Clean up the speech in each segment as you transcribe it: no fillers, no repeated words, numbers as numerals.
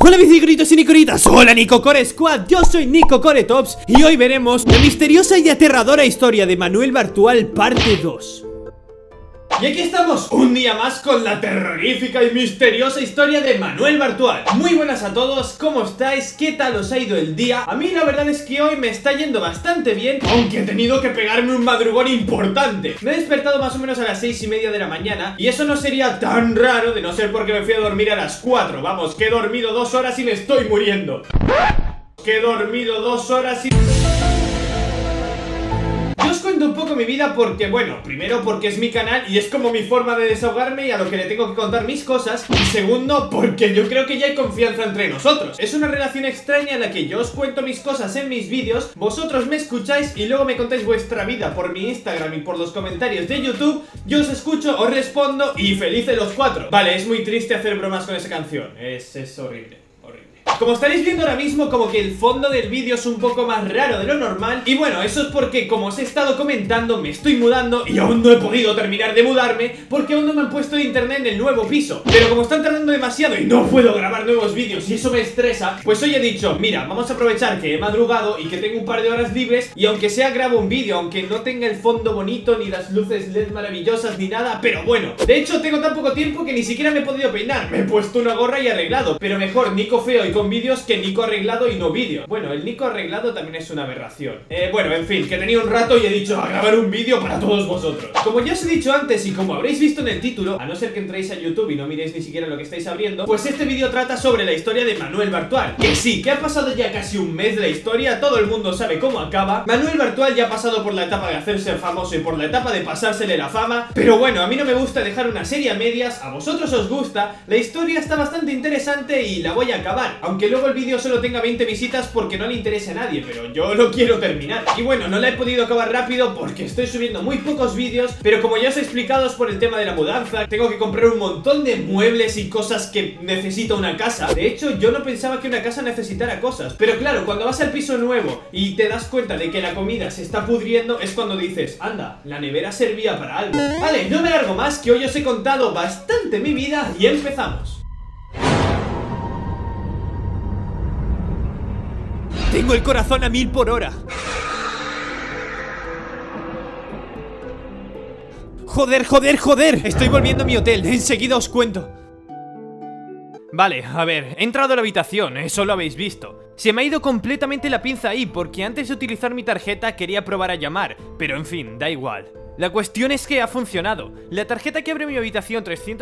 Hola bicicoritos y nicoritas, hola Nicocore Squad, yo soy Nicocore Tops y hoy veremos la misteriosa y aterradora historia de Manuel Bartual parte 2. Y aquí estamos, un día más con la terrorífica y misteriosa historia de Manuel Bartual. Muy buenas a todos, ¿cómo estáis? ¿Qué tal os ha ido el día? A mí la verdad es que hoy me está yendo bastante bien, aunque he tenido que pegarme un madrugón importante. Me he despertado más o menos a las 6:30 de la mañana y eso no sería tan raro de no ser porque me fui a dormir a las 4. Vamos, que he dormido 2 horas y me estoy muriendo. Que he dormido 2 horas y... Yo os cuento un poco mi vida porque, bueno, primero porque es mi canal y es como mi forma de desahogarme y a lo que le tengo que contar mis cosas. Y segundo, porque yo creo que ya hay confianza entre nosotros. Es una relación extraña en la que yo os cuento mis cosas en mis vídeos, vosotros me escucháis y luego me contáis vuestra vida por mi Instagram y por los comentarios de YouTube. Yo os escucho, os respondo y felices los cuatro. Vale, es muy triste hacer bromas con esa canción, es horrible. Como estaréis viendo ahora mismo, como que el fondo del vídeo es un poco más raro de lo normal. Y bueno, eso es porque, como os he estado comentando, me estoy mudando y aún no he podido terminar de mudarme porque aún no me han puesto internet en el nuevo piso. Pero como están tardando demasiado y no puedo grabar nuevos vídeos y eso me estresa, pues hoy he dicho, mira, vamos a aprovechar que he madrugado y que tengo un par de horas libres y aunque sea grabo un vídeo, aunque no tenga el fondo bonito, ni las luces LED maravillosas, ni nada, pero bueno. De hecho, tengo tan poco tiempo que ni siquiera me he podido peinar. Me he puesto una gorra y arreglado, pero mejor Nico feo y con vídeos que Nico arreglado y no vídeo. Bueno, el Nico arreglado también es una aberración. Bueno, en fin, que tenía un rato y he dicho a grabar un vídeo para todos vosotros. Como ya os he dicho antes y como habréis visto en el título, a no ser que entréis a YouTube y no miréis ni siquiera lo que estáis abriendo, pues este vídeo trata sobre la historia de Manuel Bartual. Que sí, que ha pasado ya casi un mes de la historia, todo el mundo sabe cómo acaba. Manuel Bartual ya ha pasado por la etapa de hacerse famoso y por la etapa de pasársele la fama. Pero bueno, a mí no me gusta dejar una serie a medias, a vosotros os gusta, la historia está bastante interesante y la voy a acabar. Aunque luego el vídeo solo tenga 20 visitas porque no le interesa a nadie, pero yo lo quiero terminar. Y bueno, no la he podido acabar rápido porque estoy subiendo muy pocos vídeos, pero como ya os he explicado es por el tema de la mudanza, tengo que comprar un montón de muebles y cosas que necesita una casa. De hecho, yo no pensaba que una casa necesitara cosas, pero claro, cuando vas al piso nuevo y te das cuenta de que la comida se está pudriendo, es cuando dices, anda, la nevera servía para algo. Vale, no me largo más, que hoy os he contado bastante mi vida y empezamos. Tengo el corazón a 1000 por hora. Joder. Estoy volviendo a mi hotel, enseguida os cuento. Vale, a ver, he entrado a la habitación, eso lo habéis visto. Se me ha ido completamente la pinza ahí porque antes de utilizar mi tarjeta quería probar a llamar, pero en fin, da igual. La cuestión es que ha funcionado. La tarjeta que abre mi habitación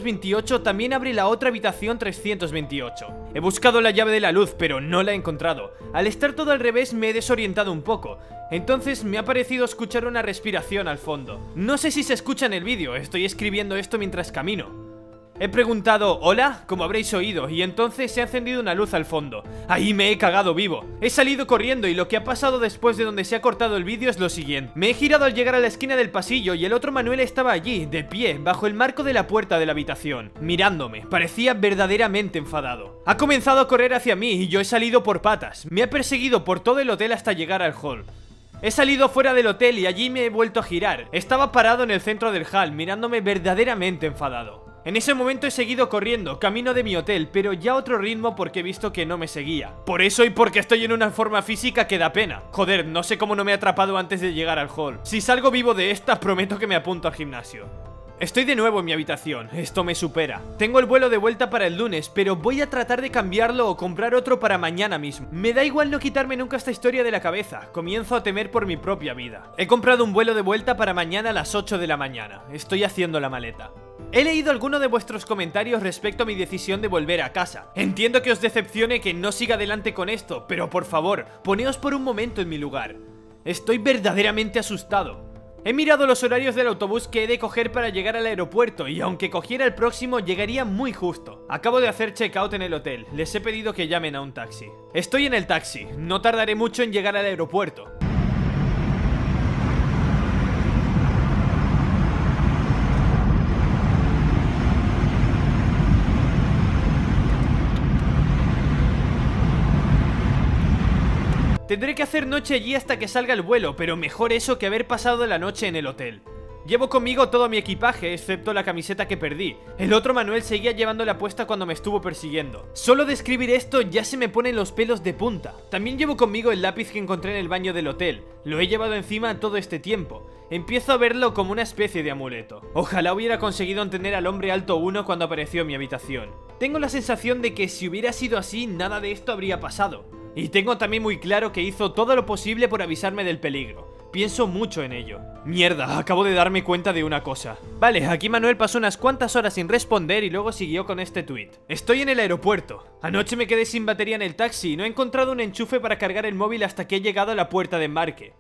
328 también abre la otra habitación 328. He buscado la llave de la luz, pero no la he encontrado. Al estar todo al revés me he desorientado un poco. Entonces me ha parecido escuchar una respiración al fondo. No sé si se escucha en el vídeo, estoy escribiendo esto mientras camino. He preguntado, ¿hola? Como habréis oído, y entonces se ha encendido una luz al fondo. Ahí me he cagado vivo. He salido corriendo y lo que ha pasado después de donde se ha cortado el vídeo es lo siguiente. Me he girado al llegar a la esquina del pasillo y el otro Manuel estaba allí, de pie, bajo el marco de la puerta de la habitación, mirándome. Parecía verdaderamente enfadado. Ha comenzado a correr hacia mí y yo he salido por patas. Me ha perseguido por todo el hotel hasta llegar al hall. He salido fuera del hotel y allí me he vuelto a girar. Estaba parado en el centro del hall, mirándome verdaderamente enfadado. En ese momento he seguido corriendo, camino de mi hotel, pero ya a otro ritmo porque he visto que no me seguía. Por eso y porque estoy en una forma física que da pena. Joder, no sé cómo no me he atrapado antes de llegar al hall. Si salgo vivo de esta, prometo que me apunto al gimnasio. Estoy de nuevo en mi habitación, esto me supera. Tengo el vuelo de vuelta para el lunes, pero voy a tratar de cambiarlo o comprar otro para mañana mismo. Me da igual no quitarme nunca esta historia de la cabeza, comienzo a temer por mi propia vida. He comprado un vuelo de vuelta para mañana a las 8 de la mañana, estoy haciendo la maleta. He leído alguno de vuestros comentarios respecto a mi decisión de volver a casa. Entiendo que os decepcione que no siga adelante con esto, pero por favor, poneos por un momento en mi lugar. Estoy verdaderamente asustado. He mirado los horarios del autobús que he de coger para llegar al aeropuerto y aunque cogiera el próximo llegaría muy justo. Acabo de hacer checkout en el hotel, les he pedido que llamen a un taxi. Estoy en el taxi, no tardaré mucho en llegar al aeropuerto. Tendré que hacer noche allí hasta que salga el vuelo, pero mejor eso que haber pasado la noche en el hotel. Llevo conmigo todo mi equipaje, excepto la camiseta que perdí. El otro Manuel seguía llevándola puesta cuando me estuvo persiguiendo. Solo de escribir esto ya se me ponen los pelos de punta. También llevo conmigo el lápiz que encontré en el baño del hotel. Lo he llevado encima todo este tiempo. Empiezo a verlo como una especie de amuleto. Ojalá hubiera conseguido entender al hombre alto 1 cuando apareció en mi habitación. Tengo la sensación de que si hubiera sido así, nada de esto habría pasado. Y tengo también muy claro que hizo todo lo posible por avisarme del peligro. Pienso mucho en ello. Mierda, acabo de darme cuenta de una cosa. Vale, aquí Manuel pasó unas cuantas horas sin responder y luego siguió con este tweet. Estoy en el aeropuerto. Anoche me quedé sin batería en el taxi y no he encontrado un enchufe para cargar el móvil hasta que he llegado a la puerta de embarque.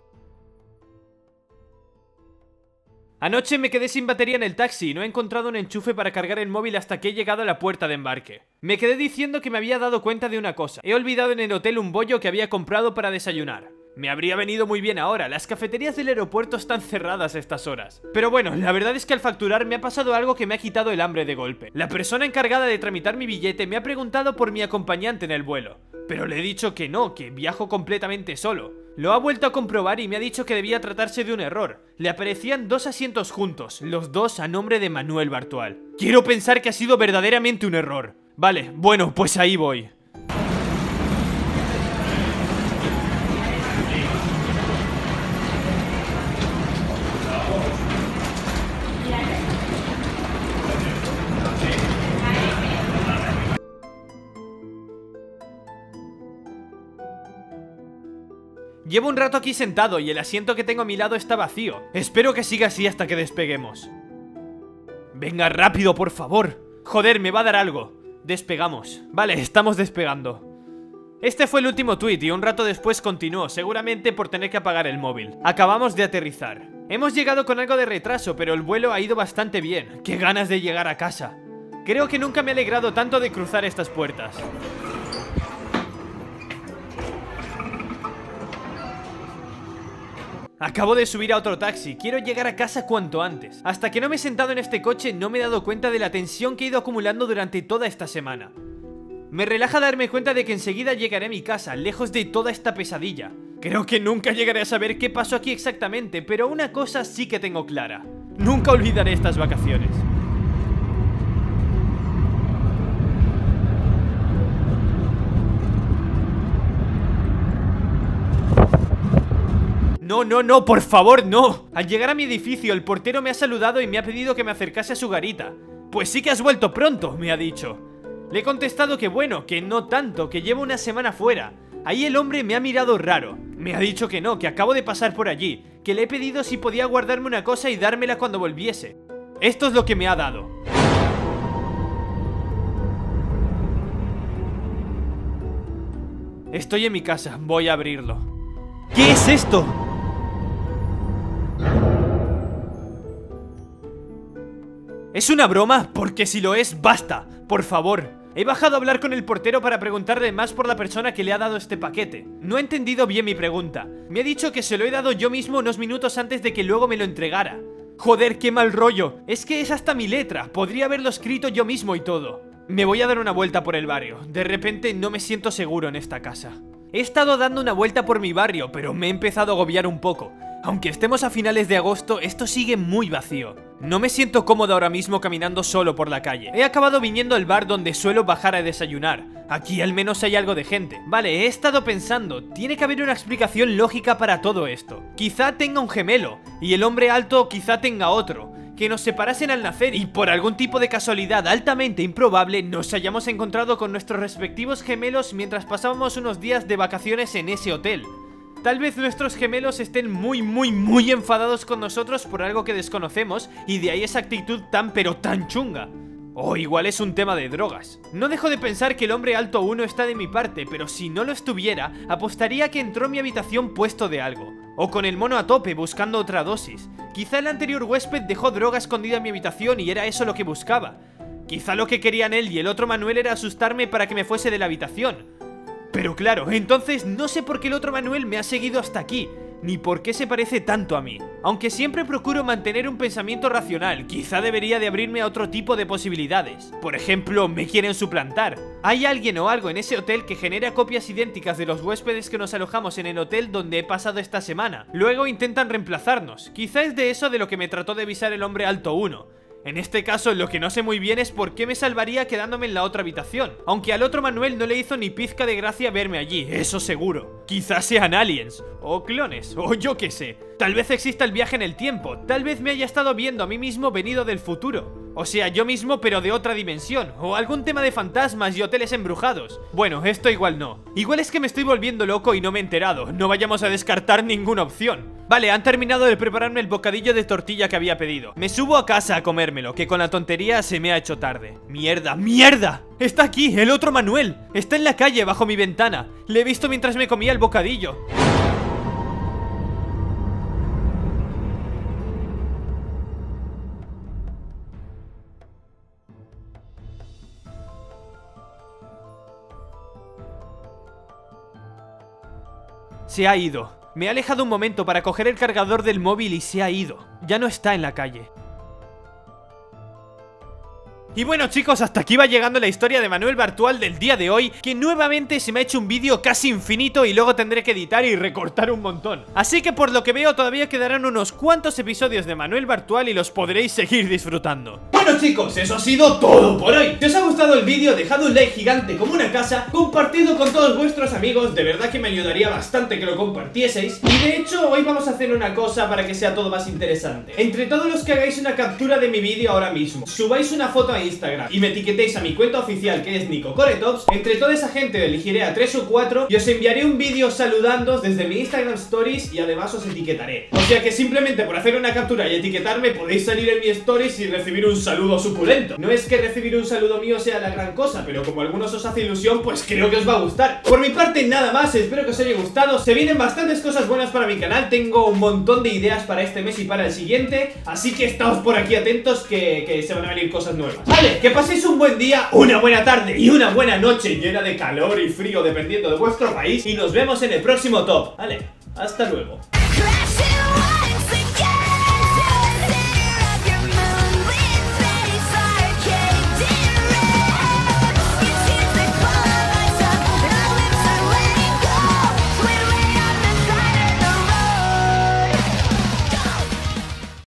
Anoche me quedé sin batería en el taxi y no he encontrado un enchufe para cargar el móvil hasta que he llegado a la puerta de embarque. Me quedé diciendo que me había dado cuenta de una cosa. He olvidado en el hotel un bollo que había comprado para desayunar. Me habría venido muy bien ahora, las cafeterías del aeropuerto están cerradas a estas horas. Pero bueno, la verdad es que al facturar me ha pasado algo que me ha quitado el hambre de golpe. La persona encargada de tramitar mi billete me ha preguntado por mi acompañante en el vuelo. Pero le he dicho que no, que viajo completamente solo. Lo ha vuelto a comprobar y me ha dicho que debía tratarse de un error. Le aparecían 2 asientos juntos, los 2 a nombre de Manuel Bartual. Quiero pensar que ha sido verdaderamente un error. Vale, bueno, pues ahí voy. Llevo un rato aquí sentado y el asiento que tengo a mi lado está vacío. Espero que siga así hasta que despeguemos. Venga, rápido, por favor. Joder, me va a dar algo. Despegamos. Vale, estamos despegando. Este fue el último tuit y un rato después continuó, seguramente por tener que apagar el móvil. Acabamos de aterrizar. Hemos llegado con algo de retraso, pero el vuelo ha ido bastante bien. ¡Qué ganas de llegar a casa! Creo que nunca me he alegrado tanto de cruzar estas puertas. Acabo de subir a otro taxi, quiero llegar a casa cuanto antes. Hasta que no me he sentado en este coche no me he dado cuenta de la tensión que he ido acumulando durante toda esta semana. Me relaja darme cuenta de que enseguida llegaré a mi casa, lejos de toda esta pesadilla. Creo que nunca llegaré a saber qué pasó aquí exactamente, pero una cosa sí que tengo clara. Nunca olvidaré estas vacaciones. No, no, no, por favor, no. Al llegar a mi edificio, el portero me ha saludado y me ha pedido que me acercase a su garita. Pues sí que has vuelto pronto, me ha dicho. Le he contestado que bueno, que no tanto, que llevo una semana fuera. Ahí el hombre me ha mirado raro. Me ha dicho que no, que acabo de pasar por allí, que le he pedido si podía guardarme una cosa y dármela cuando volviese. Esto es lo que me ha dado. Estoy en mi casa, voy a abrirlo. ¿Qué es esto? ¿Es una broma? Porque si lo es, basta, por favor. He bajado a hablar con el portero para preguntarle más por la persona que le ha dado este paquete. No he entendido bien mi pregunta. Me ha dicho que se lo he dado yo mismo unos minutos antes de que luego me lo entregara. Joder, qué mal rollo. Es que es hasta mi letra, podría haberlo escrito yo mismo y todo. Me voy a dar una vuelta por el barrio. De repente no me siento seguro en esta casa. He estado dando una vuelta por mi barrio, pero me he empezado a agobiar un poco. Aunque estemos a finales de agosto, esto sigue muy vacío. No me siento cómodo ahora mismo caminando solo por la calle. He acabado viniendo al bar donde suelo bajar a desayunar. Aquí al menos hay algo de gente. Vale, he estado pensando, tiene que haber una explicación lógica para todo esto. Quizá tenga un gemelo, y el hombre alto quizá tenga otro. Que nos separasen al nacer y por algún tipo de casualidad altamente improbable nos hayamos encontrado con nuestros respectivos gemelos mientras pasábamos unos días de vacaciones en ese hotel. Tal vez nuestros gemelos estén muy enfadados con nosotros por algo que desconocemos y de ahí esa actitud tan pero tan chunga. O igual es un tema de drogas. No dejo de pensar que el hombre alto 1 está de mi parte, pero si no lo estuviera, apostaría que entró en mi habitación puesto de algo. O con el mono a tope buscando otra dosis. Quizá el anterior huésped dejó droga escondida en mi habitación y era eso lo que buscaba. Quizá lo que querían él y el otro Manuel era asustarme para que me fuese de la habitación. Pero claro, entonces no sé por qué el otro Manuel me ha seguido hasta aquí. ni por qué se parece tanto a mí. Aunque siempre procuro mantener un pensamiento racional, quizá debería de abrirme a otro tipo de posibilidades. Por ejemplo, me quieren suplantar. ¿Hay alguien o algo en ese hotel que genera copias idénticas de los huéspedes que nos alojamos en el hotel donde he pasado esta semana? Luego intentan reemplazarnos. Quizá es de eso de lo que me trató de avisar el hombre alto 1. En este caso, lo que no sé muy bien es por qué me salvaría quedándome en la otra habitación. Aunque al otro Manuel no le hizo ni pizca de gracia verme allí, eso seguro. Quizás sean aliens, o clones, o yo qué sé. Tal vez exista el viaje en el tiempo, tal vez me haya estado viendo a mí mismo venido del futuro. O sea, yo mismo pero de otra dimensión, o algún tema de fantasmas y hoteles embrujados. Bueno, esto igual no. Igual es que me estoy volviendo loco y no me he enterado, no vayamos a descartar ninguna opción. Vale, han terminado de prepararme el bocadillo de tortilla que había pedido. Me subo a casa a comérmelo, que con la tontería se me ha hecho tarde. ¡Mierda, mierda! ¡Está aquí, el otro Manuel! Está en la calle, bajo mi ventana. Le he visto mientras me comía el bocadillo. Se ha ido. Me he alejado un momento para coger el cargador del móvil y se ha ido. Ya no está en la calle. Y bueno chicos, hasta aquí va llegando la historia de Manuel Bartual del día de hoy, que nuevamente se me ha hecho un vídeo casi infinito y luego tendré que editar y recortar un montón. Así que por lo que veo todavía quedarán unos cuantos episodios de Manuel Bartual y los podréis seguir disfrutando. Bueno chicos, eso ha sido todo por hoy. Si os ha gustado el vídeo, dejad un like gigante como una casa, compartidlo con todos vuestros amigos, de verdad que me ayudaría bastante que lo compartieseis. Y de hecho hoy vamos a hacer una cosa para que sea todo más interesante. Entre todos los que hagáis una captura de mi vídeo ahora mismo, subáis una foto a Instagram y me etiquetéis a mi cuenta oficial, que es NicoCoretops, entre toda esa gente elegiré a 3 o 4 y os enviaré un vídeo saludándoos desde mi Instagram Stories y además os etiquetaré. O sea que simplemente por hacer una captura y etiquetarme podéis salir en mi Stories y recibir un saludo suculento. No es que recibir un saludo mío sea la gran cosa, pero como a algunos os hace ilusión, pues creo que os va a gustar. Por mi parte nada más, espero que os haya gustado. Se vienen bastantes cosas buenas para mi canal, tengo un montón de ideas para este mes y para el siguiente, así que estáos por aquí atentos que se van a venir cosas nuevas. Vale, que paséis un buen día, una buena tarde y una buena noche llena de calor y frío dependiendo de vuestro país y nos vemos en el próximo top. Vale, hasta luego.